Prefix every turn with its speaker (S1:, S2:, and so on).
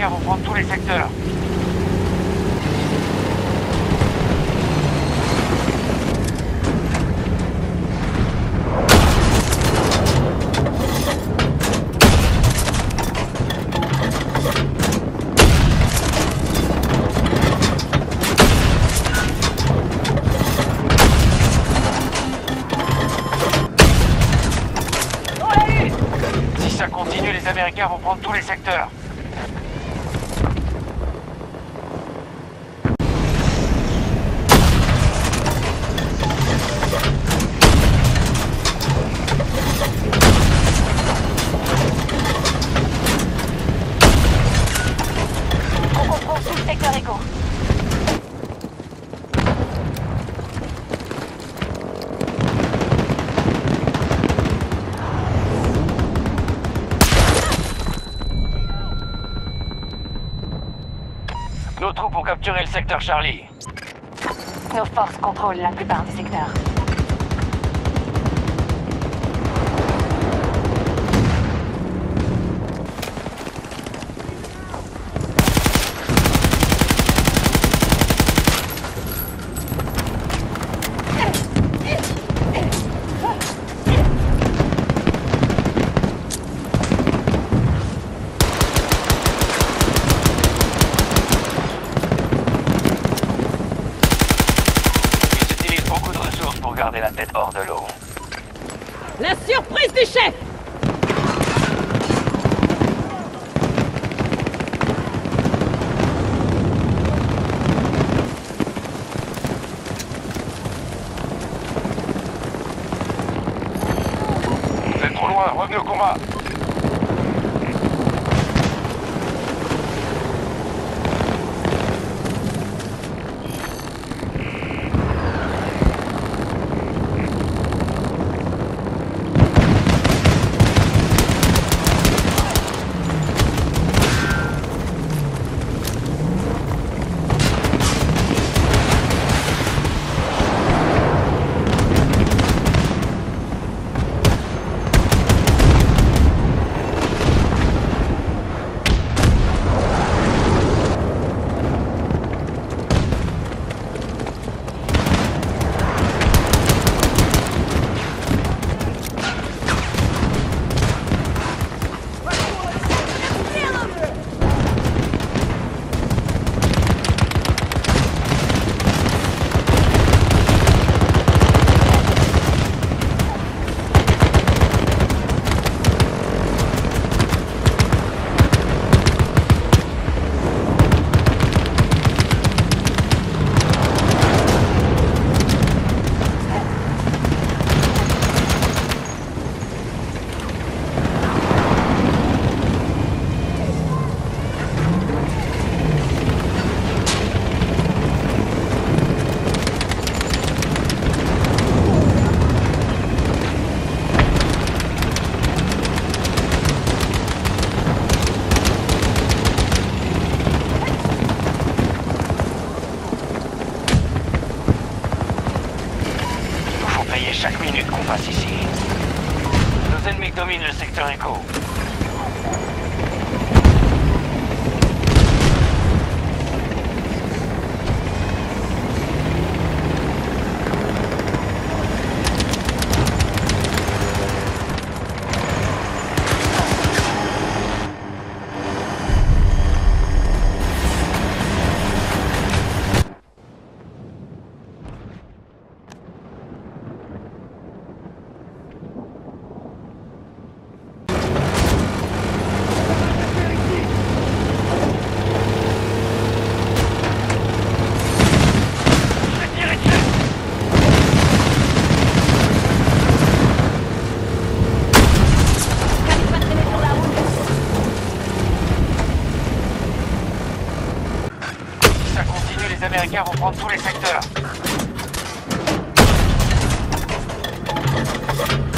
S1: Américains vont prendre tous les secteurs. Si ça continue, les Américains vont prendre tous les secteurs.
S2: On contrôle tout le secteur éco.
S1: Nos troupes ont capturé le secteur Charlie.
S2: Nos forces contrôlent la plupart du secteur.
S1: Pour garder la tête hors de l'eau.
S3: La surprise du chef!
S1: Vous êtes trop loin, revenez au combat. Chaque minute qu'on passe ici. Nos ennemis dominent le secteur éco. Les Américains vont prendre tous les secteurs.